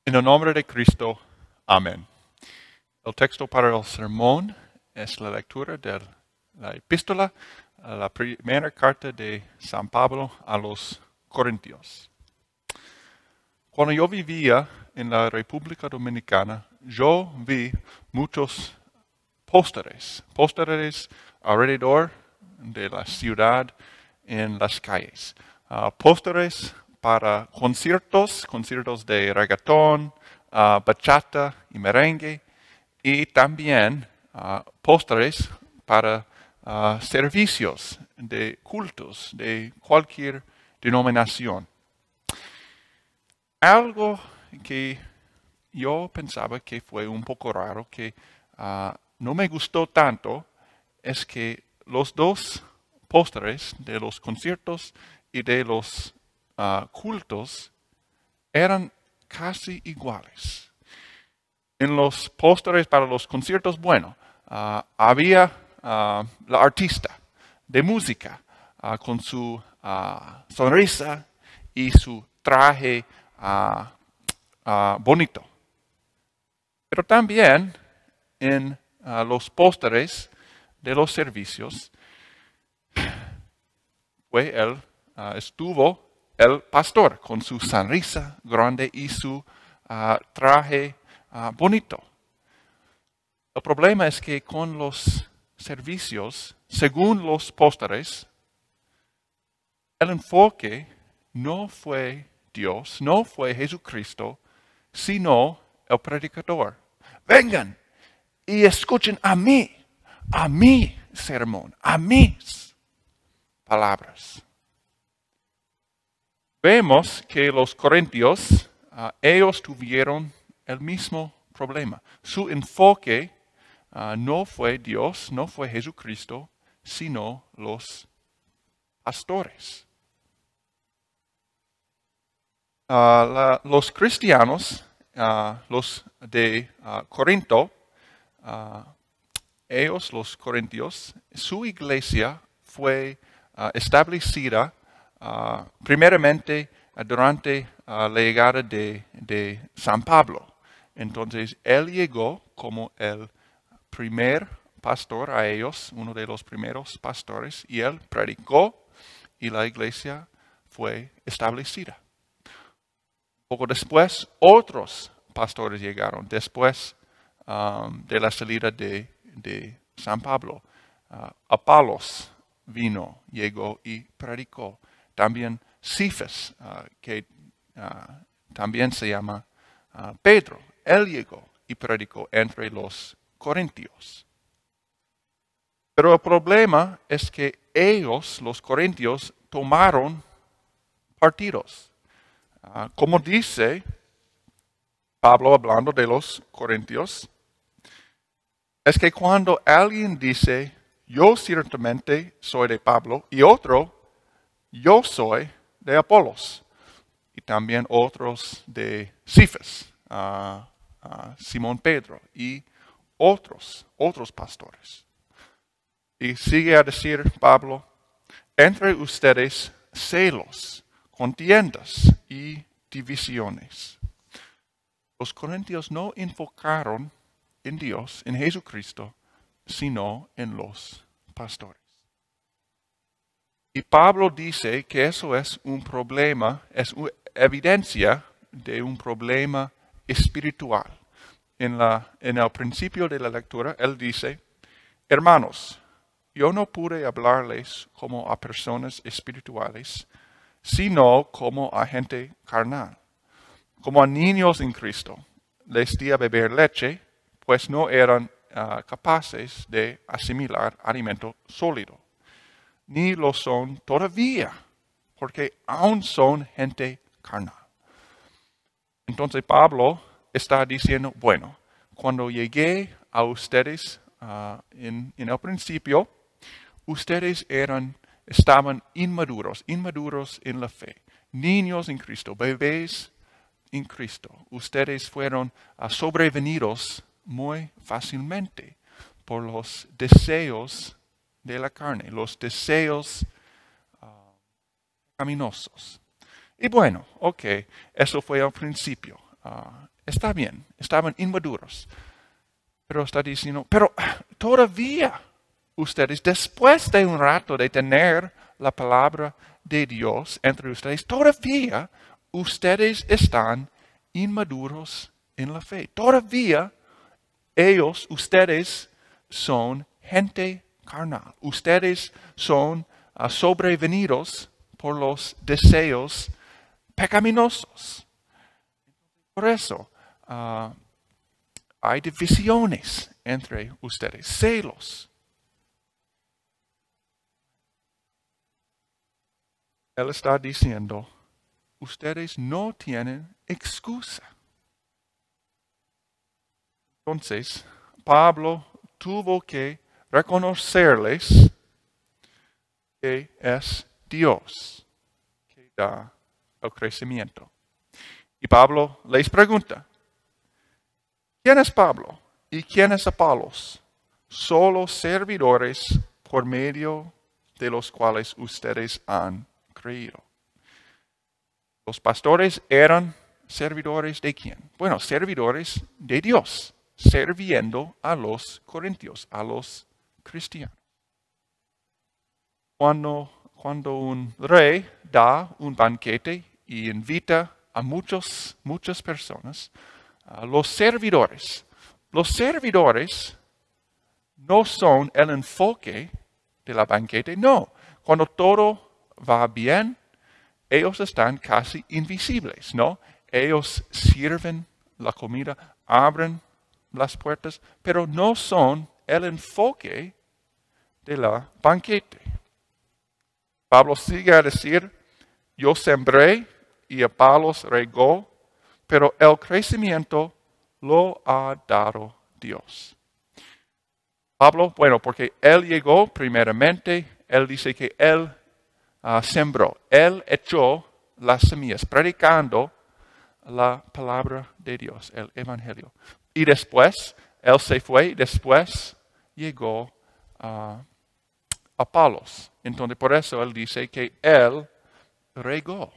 En el nombre de Cristo, amén. El texto para el sermón es la lectura de la epístola, la primera carta de San Pablo a los Corintios. Cuando yo vivía en la República Dominicana, yo vi muchos pósteres alrededor de la ciudad en las calles. Pósteres para conciertos de reggaetón, bachata y merengue, y también pósteres para servicios de cultos de cualquier denominación. Algo que yo pensaba que fue un poco raro, que no me gustó tanto, es que los dos pósteres de los conciertos y de los cultos eran casi iguales. En los pósteres para los conciertos, bueno, había la artista de música con su sonrisa y su traje bonito. Pero también en los pósteres de los servicios estuvo el pastor con su sonrisa grande y su traje bonito. El problema es que con los servicios, según los pósteres, el enfoque no fue Dios, no fue Jesucristo, sino el predicador. Vengan y escuchen a mi sermón, a mis palabras. Vemos que los corintios, ellos tuvieron el mismo problema. Su enfoque no fue Dios, no fue Jesucristo, sino los pastores. Los cristianos, los de Corinto, ellos, los corintios, su iglesia fue establecida primeramente durante la llegada de San Pablo. Entonces, él llegó como el primer pastor a ellos, uno de los primeros pastores, y él predicó y la iglesia fue establecida. Poco después, otros pastores llegaron, después de la salida de San Pablo. Apolos llegó y predicó. También Cefas, que también se llama Pedro, él llegó y predicó entre los corintios. Pero el problema es que ellos, los corintios, tomaron partidos. Como dice Pablo hablando de los corintios, es que cuando alguien dice, yo ciertamente soy de Pablo, y otro, yo soy de Apolos, y también otros de Cefas, Simón Pedro, y otros pastores. Y sigue a decir Pablo, entre ustedes celos, contiendas y divisiones. Los corintios no enfocaron en Dios, en Jesucristo, sino en los pastores. Y Pablo dice que eso es un problema, es una evidencia de un problema espiritual. En el principio de la lectura, él dice, hermanos, yo no pude hablarles como a personas espirituales, sino como a gente carnal, como a niños en Cristo. Les di a beber leche, pues no eran capaces de asimilar alimento sólido. Ni lo son todavía, porque aún son gente carnal. Entonces Pablo está diciendo, bueno, cuando llegué a ustedes en el principio, ustedes estaban inmaduros en la fe, niños en Cristo, bebés en Cristo. Ustedes fueron sobrevenidos muy fácilmente por los deseos de la carne, los deseos caminosos. Y bueno, ok, eso fue al principio. está bien, estaban inmaduros. Pero está diciendo, pero todavía ustedes, después de un rato de tener la palabra de Dios entre ustedes, todavía ustedes están inmaduros en la fe. Todavía ustedes son gente carnal. Ustedes son sobrevenidos por los deseos pecaminosos. Por eso hay divisiones entre ustedes, celos. Él está diciendo, ustedes no tienen excusa. Entonces, Pablo tuvo que reconocerles que es Dios que da el crecimiento. Y Pablo les pregunta, ¿quién es Pablo y quién es Apolos? Solo servidores por medio de los cuales ustedes han creído. Los pastores eran servidores de quién? Bueno, servidores de Dios, sirviendo a los corintios, a los cristianos. Cuando un rey da un banquete y invita a muchas personas, los servidores no son el enfoque de la banquete, no. Cuando todo va bien, ellos están casi invisibles, ¿no? Ellos sirven la comida, abren las puertas, pero no son el enfoque de la banquete. Pablo sigue a decir, yo sembré y Apolos regó, pero el crecimiento lo ha dado Dios. Pablo, bueno, porque él llegó primeramente, él dice que él sembró, él echó las semillas, predicando la palabra de Dios, el evangelio. Y después, él se fue y después llegó Apolos. Entonces, por eso él dice que él regó,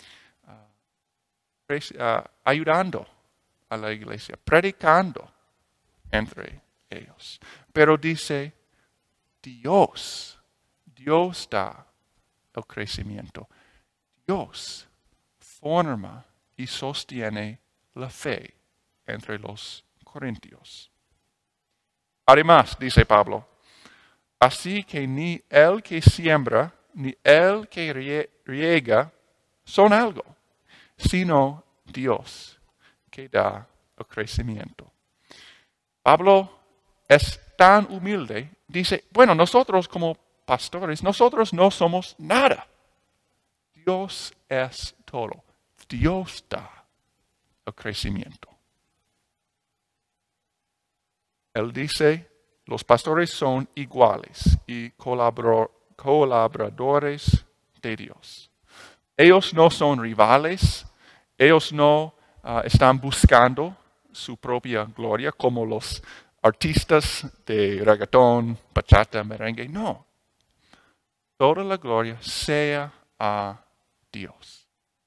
ayudando a la iglesia, predicando entre ellos. Pero dice, Dios da el crecimiento. Dios forma y sostiene la fe entre los corintios. Además, dice Pablo, así que ni el que siembra ni el que riega son algo, sino Dios que da el crecimiento. Pablo es tan humilde, dice, bueno, nosotros como pastores, nosotros no somos nada. Dios es todo. Dios da el crecimiento. Él dice, los pastores son iguales y colaboradores de Dios. Ellos no son rivales, ellos no están buscando su propia gloria como los artistas de reggaetón, bachata, merengue. No. Toda la gloria sea a Dios.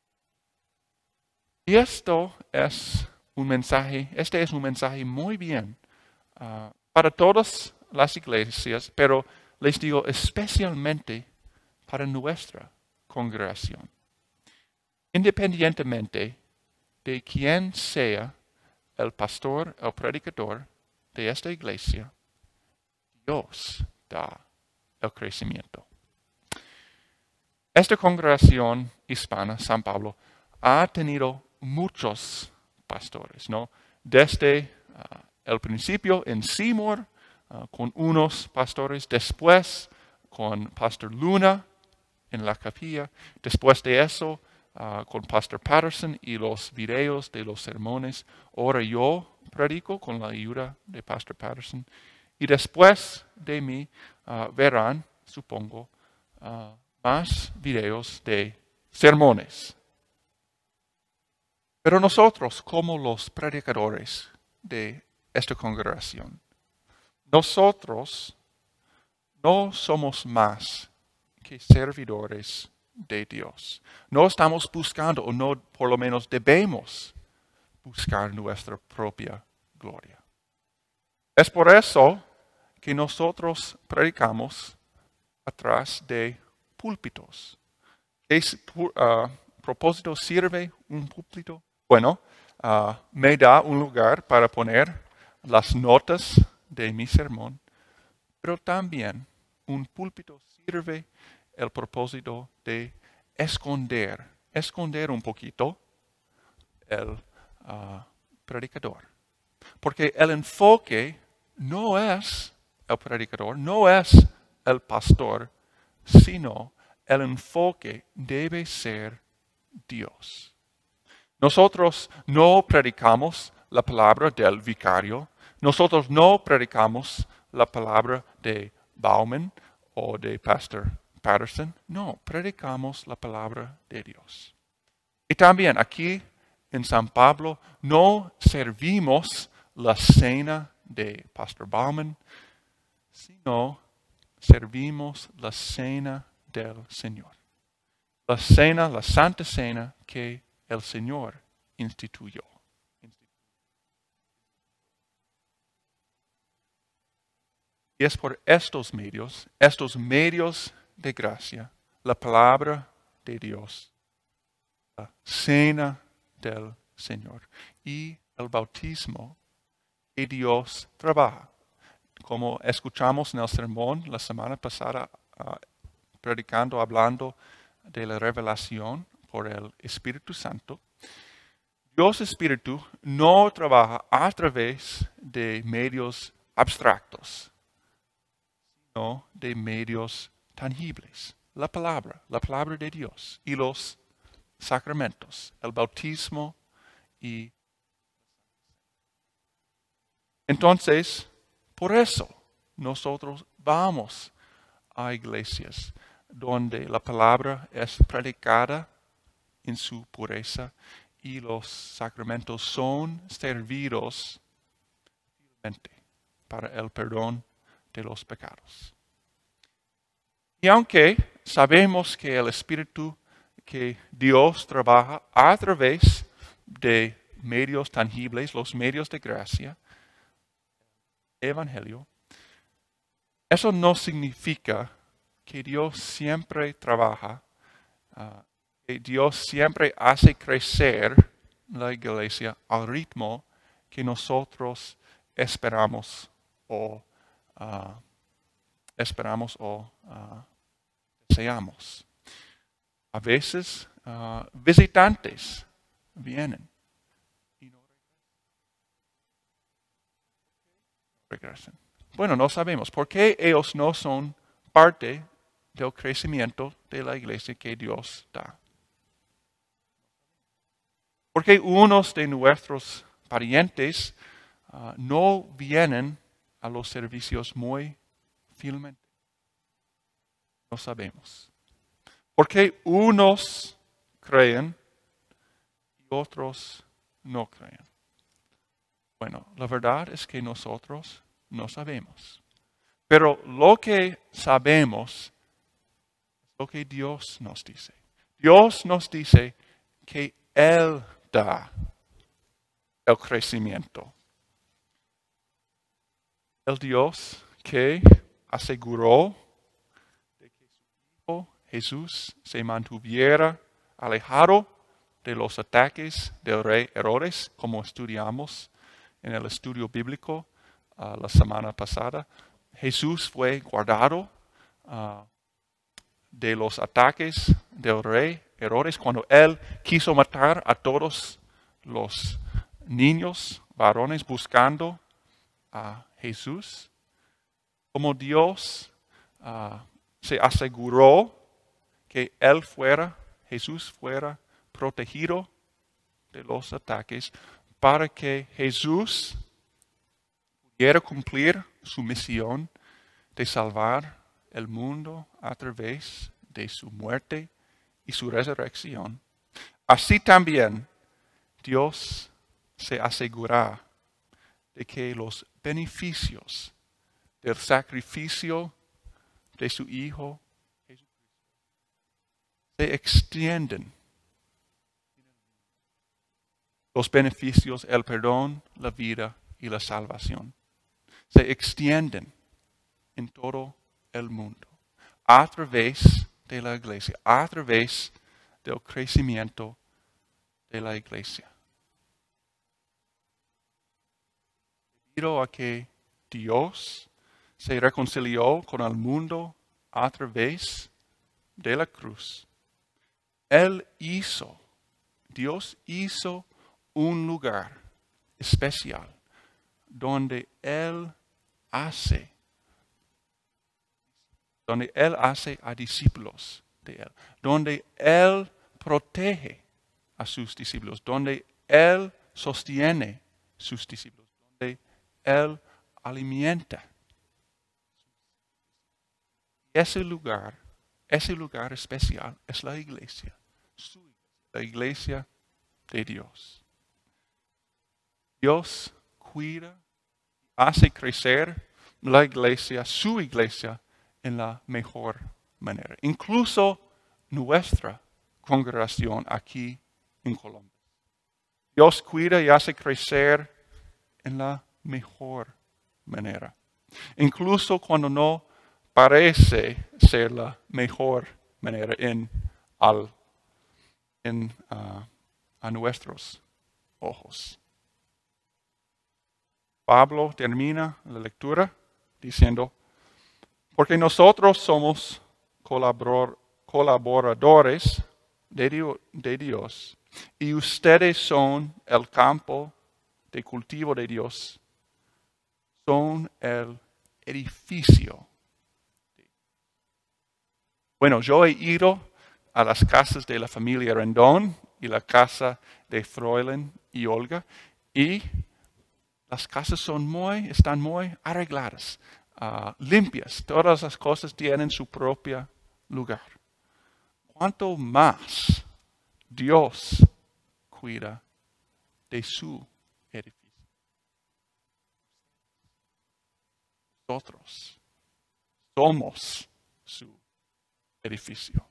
Y este es un mensaje muy bien para todas las iglesias, pero les digo especialmente para nuestra congregación. Independientemente de quién sea el pastor, el predicador de esta iglesia, Dios da el crecimiento. Esta congregación hispana, San Pablo, ha tenido muchos pastores, ¿no? Desde el principio en Seymour, con unos pastores, después con Pastor Luna en la capilla, después de eso con Pastor Patterson y los videos de los sermones. Ahora yo predico con la ayuda de Pastor Patterson. Y después de mí verán, supongo, más videos de sermones. Pero nosotros, como los predicadores de esta congregación, nosotros no somos más que servidores de Dios. No estamos buscando, o no por lo menos debemos buscar nuestra propia gloria. Es por eso que nosotros predicamos atrás de púlpitos. ¿Qué propósito sirve un púlpito? Bueno, me da un lugar para poner las notas de mi sermón, pero también un púlpito sirve el propósito de esconder un poquito el predicador. Porque el enfoque no es el predicador, no es el pastor, sino el enfoque debe ser Dios. Nosotros no predicamos la palabra del vicario, nosotros no predicamos la palabra de Bauman o de Pastor Patterson, no, predicamos la palabra de Dios. Y también aquí en San Pablo no servimos la cena de Pastor Bauman, sino servimos la cena del Señor. La cena, la santa cena que el Señor instituyó. Y es por estos medios de gracia, la palabra de Dios, la cena del Señor y el bautismo que Dios trabaja. Como escuchamos en el sermón la semana pasada, hablando de la revelación por el Espíritu Santo, Dios Espíritu no trabaja a través de medios abstractos, sino de medios tangibles. La palabra de Dios y los sacramentos, el bautismo y... Entonces, por eso nosotros vamos a iglesias donde la palabra es predicada en su pureza y los sacramentos son servidos para el perdón de los pecados. Y aunque sabemos que el Espíritu, que Dios trabaja a través de medios tangibles, los medios de gracia, Evangelio, eso no significa que Dios siempre trabaja, que Dios siempre hace crecer la iglesia al ritmo que nosotros esperamos o deseamos. A veces visitantes vienen y no regresan. Bueno, no sabemos por qué ellos no son parte del crecimiento de la iglesia que Dios da. Porque unos de nuestros parientes no vienen a los servicios muy fielmente. No sabemos. Porque unos creen y otros no creen. Bueno, la verdad es que nosotros no sabemos. Pero lo que sabemos es lo que Dios nos dice. Dios nos dice que Él da el crecimiento. El Dios que aseguró de que su Hijo Jesús se mantuviera alejado de los ataques del rey Herodes, como estudiamos en el estudio bíblico la semana pasada. Jesús fue guardado de los ataques del rey Herodes cuando él quiso matar a todos los niños varones buscando a Jesús. Como Dios se aseguró que Jesús fuera protegido de los ataques para que Jesús pudiera cumplir su misión de salvar el mundo a través de su muerte y su resurrección. Así también Dios se asegura de que los beneficios del sacrificio de su Hijo Jesucristo se extienden los beneficios, el perdón, la vida y la salvación se extienden en todo el mundo a través de la iglesia, a través del crecimiento de la iglesia. Debido a que Dios se reconcilió con el mundo a través de la cruz, Dios hizo un lugar especial donde Él hace a discípulos de Él, donde Él protege a sus discípulos, donde Él sostiene sus discípulos, donde Él alimenta. Ese lugar especial es la iglesia, la iglesia de Dios. Dios cuida, hace crecer la iglesia, su iglesia, en la mejor manera. Incluso nuestra congregación aquí en Colombia. Dios cuida y hace crecer en la mejor manera. Incluso cuando no parece ser la mejor manera a nuestros ojos. Pablo termina la lectura diciendo, porque nosotros somos colaboradores de Dios y ustedes son el campo de cultivo de Dios, son el edificio. Bueno, yo he ido a las casas de la familia Rendón y la casa de Froilan y Olga y las casas están muy arregladas, limpias. Todas las cosas tienen su propio lugar. ¿Cuánto más Dios cuida de su edificio? Nosotros somos su edificio.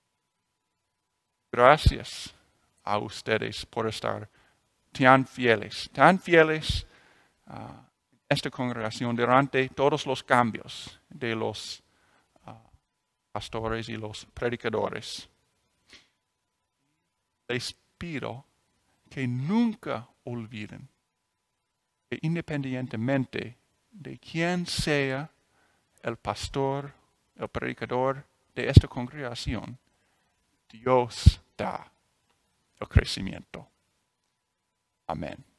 Gracias a ustedes por estar tan fieles a esta congregación durante todos los cambios de los pastores y los predicadores. Les pido que nunca olviden que independientemente de quién sea el pastor, el predicador de esta congregación, Dios da el crecimiento. Amén.